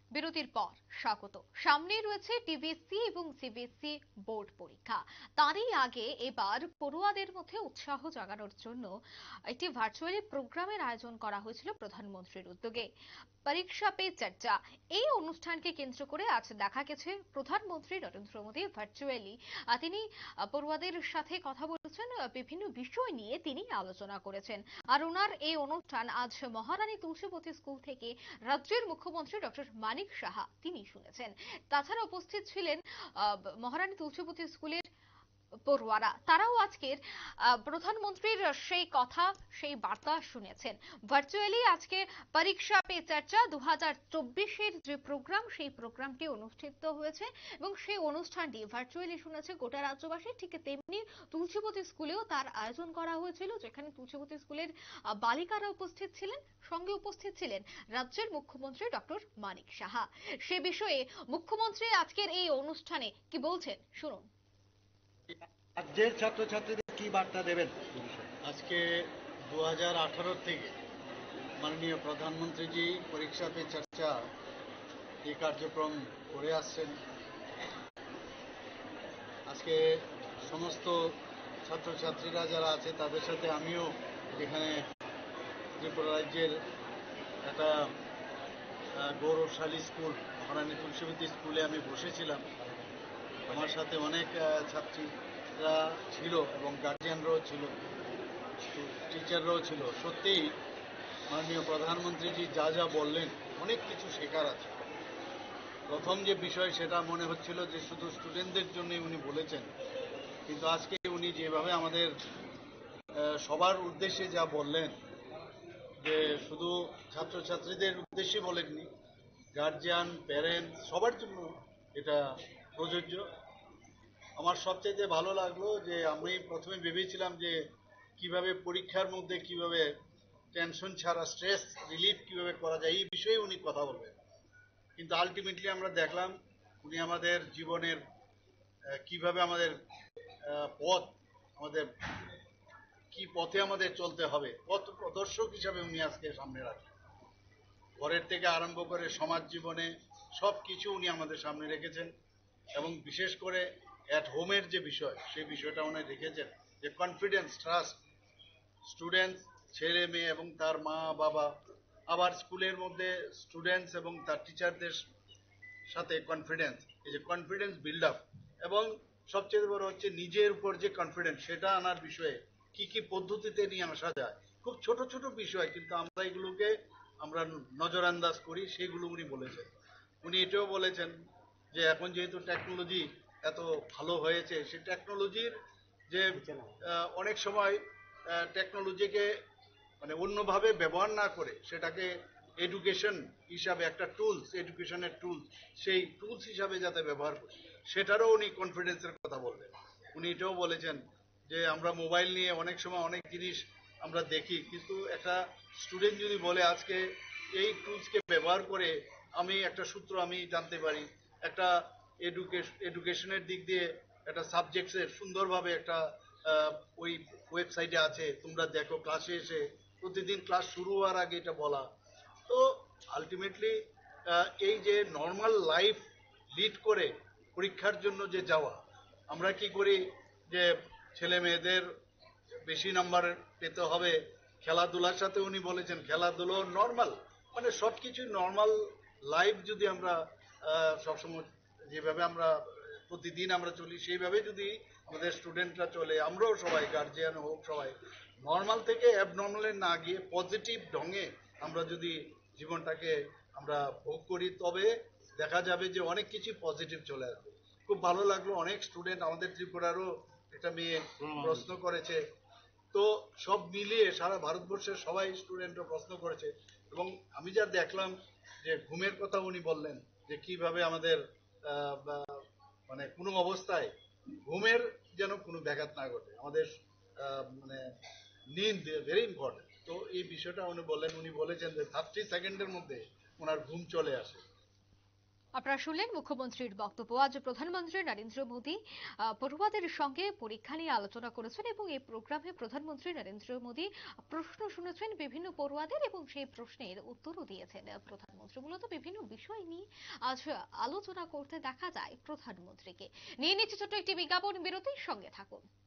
বিরতির পর স্বাগত। সামনে রয়েছে টিবিএসসি এবং সিবিএসসি বোর্ড পরীক্ষা। তারই আগে এবার পড়ুয়াদের মধ্যে উৎসাহ জাগানোর জন্য একটি ভার্চুয়ালি প্রোগ্রামের আয়োজন করা হয়েছিল প্রধানমন্ত্রীর উদ্যোগে। পরীক্ষা পে চর্চা, এই অনুষ্ঠানকে কেন্দ্র করে আজ দেখা গেছে প্রধানমন্ত্রী নরেন্দ্র মোদী ভার্চুয়ালি তিনি পড়ুয়াদের সাথে কথা বলেছেন, বিভিন্ন বিষয় নিয়ে তিনি আলোচনা করেছেন। আর ওনার এই অনুষ্ঠান আজ মহারানী তুলসীবতী স্কুল থেকে রাজ্যের মুখ্যমন্ত্রী ডক্টর মানিক সাহা তিনি শুনেছেন। তাছাড়া উপস্থিত ছিলেন মহারানী তুলসীবতী স্কুলের পড়ুয়ারা, তারাও আজকের প্রধানমন্ত্রীর সেই কথা, সেই বার্তা শুনেছেন। ভার্চুয়ালি আজকে পরীক্ষা পে চর্চা 2024-এর যে প্রোগ্রাম, সেই প্রোগ্রামটি অনুষ্ঠিত হয়েছে এবং সেই অনুষ্ঠানটি ভার্চুয়ালি শুনেছে গোটা রাজ্যবাসী। ঠিক তেমনি তুলসীবতী স্কুলেও তার আয়োজন করা হয়েছিল, যেখানে তুলসীবতী স্কুলের বালিকারা উপস্থিত ছিলেন, সঙ্গে উপস্থিত ছিলেন রাজ্যের মুখ্যমন্ত্রী ডক্টর মানিক সাহা। সে বিষয়ে মুখ্যমন্ত্রী আজকের এই অনুষ্ঠানে কি বলছেন শুনুন। রাজ্যের ছাত্রছাত্রীদের কি বার্তা দেবেন? আজকে 2018 থেকে মাননীয় প্রধানমন্ত্রীজি পরীক্ষা পে চর্চা এই কার্যক্রম করে আসছেন। আজকে সমস্ত ছাত্রছাত্রীরা যারা আছে তাদের সাথে আমিও এখানে ত্রিপুরা রাজ্যের একটা গৌরবশালী স্কুল মহারানী তুলসীবতী স্কুলে আমি বসেছিলাম। আমার সাথে অনেক ছাত্রীরা ছিল এবং গার্জিয়ানরাও ছিল, টিচাররাও ছিল। সত্যিই মাননীয় প্রধানমন্ত্রীজি যা যা বললেন অনেক কিছু শেখার আছে। প্রথম যে বিষয় সেটা মনে হচ্ছিল যে শুধু স্টুডেন্টদের জন্যই উনি বলেছেন, কিন্তু আজকে উনি যেভাবে আমাদের সবার উদ্দেশ্যে যা বললেন, যে শুধু ছাত্রছাত্রীদের উদ্দেশ্যে বলেননি, গার্জিয়ান, প্যারেন্টস সবার জন্য এটা প্রযোজ্য। আমার সবচেয়ে ভালো লাগলো যে আমি প্রথমে ভেবেছিলাম যে কিভাবে পরীক্ষার মধ্যে কিভাবে টেনশন ছাড়া স্ট্রেস রিলিফ কিভাবে করা যায় এই বিষয়ে উনি কথা বলবেন, কিন্তু আলটিমেটলি আমরা দেখলাম উনি আমাদের জীবনের কিভাবে আমাদের পথ, আমাদের কি পথে আমাদের চলতে হবে, পথ প্রদর্শক হিসাবে উনি আজকে সামনে রাখেন। ঘরের থেকে আরম্ভ করে সমাজ জীবনে সব কিছু উনি আমাদের সামনে রেখেছেন এবং বিশেষ করে অ্যাট হোমের যে বিষয় সেই বিষয়টা উনি রেখেছেন, যে কনফিডেন্স, ট্রাস্ট, স্টুডেন্টস, ছেলে মেয়ে এবং তার মা বাবা, আবার স্কুলের মধ্যে স্টুডেন্টস এবং তার টিচারদের সাথে কনফিডেন্স, এই যে কনফিডেন্স বিল্ড আপ, এবং সবচেয়ে বড় হচ্ছে নিজের উপর যে কনফিডেন্স সেটা আনার বিষয়ে কি কি পদ্ধতিতে নিয়ে আসা যায়। খুব ছোট ছোট বিষয়, কিন্তু আমরা এগুলোকে আমরা নজরান্দাজ করি, সেগুলো উনি বলেছেন। উনি এটাও বলেছেন যে এখন যেহেতু টেকনোলজি এত ভালো হয়েছে, সেই টেকনোলজির যে অনেক সময় টেকনোলজিকে মানে অন্যভাবে ব্যবহার না করে সেটাকে এডুকেশন হিসাবে একটা টুলস, এডুকেশনের টুলস, সেই টুলস হিসাবে যাতে ব্যবহার করি, সেটারও উনি কনফিডেন্সের কথা বললেন। উনি এটাও বলেছেন যে আমরা মোবাইল নিয়ে অনেক সময় অনেক জিনিস আমরা দেখি, কিন্তু একটা স্টুডেন্ট যদি বলে আজকে এই টুলসকে ব্যবহার করে আমি একটা সূত্র আমি জানতে পারি, একটা এডুকেশনের দিক দিয়ে একটা সাবজেক্টসের সুন্দরভাবে একটা ওই ওয়েবসাইটে আছে, তোমরা দেখো, ক্লাসে এসে প্রতিদিন ক্লাস শুরু হওয়ার আগে এটা বলা। তো আলটিমেটলি এই যে নর্মাল লাইফ লিড করে পরীক্ষার জন্য যে যাওয়া, আমরা কি করি যে ছেলে মেয়েদের বেশি নাম্বার পেতে হবে, খেলাধুলার সাথে উনি বলেছেন খেলাধুলো নর্মাল, মানে সব কিছু নর্মাল লাইফ যদি আমরা সবসময় যেভাবে আমরা প্রতিদিন আমরা চলি সেইভাবে যদি আমাদের স্টুডেন্টরা চলে, আমরাও সবাই গার্জিয়ান হোক সবাই নর্মাল থেকে অ্যাবনর্মালে না গিয়ে পজিটিভ ঢঙে আমরা যদি জীবনটাকে আমরা ভোগ করি, তবে দেখা যাবে যে অনেক কিছু পজিটিভ চলে আসবে। খুব ভালো লাগলো, অনেক স্টুডেন্ট আমাদের ত্রিপুরারও একটা মেয়ে প্রশ্ন করেছে, তো সব মিলিয়ে সারা ভারতবর্ষের সবাই স্টুডেন্টরা প্রশ্ন করেছে। এবং আমি যা দেখলাম যে ঘুমের কথা উনি বললেন যে কিভাবে আমাদের মানে কোনো অবস্থায় ঘুমের যেন কোনো ব্যাঘাত না ঘটে, আমাদের মানে নিড ভেরি ইম্পর্টেন্ট। তো এই বিষয়টা উনি বললেন, উনি বলেছেন যে 30 সেকেন্ডের মধ্যে ওনার ঘুম চলে আসে। আপনারা শুনলেন মুখ্যমন্ত্রীর বক্তব্য। আজ প্রধানমন্ত্রী নরেন্দ্র মোদী পড়ুয়াদের সঙ্গে পরীক্ষা নিয়ে আলোচনা করেছেন এবং এই প্রোগ্রামে প্রধানমন্ত্রী নরেন্দ্র মোদী প্রশ্ন শুনেছেন বিভিন্ন পড়ুয়াদের এবং সেই প্রশ্নের উত্তরও দিয়েছেন প্রধানমন্ত্রী। মূলত বিভিন্ন বিষয় নিয়ে আজ আলোচনা করতে দেখা যায় প্রধানমন্ত্রীকে। নিয়ে নিচ্ছে ছোট্ট একটি বিজ্ঞাপন বিরতির সঙ্গে থাকুন।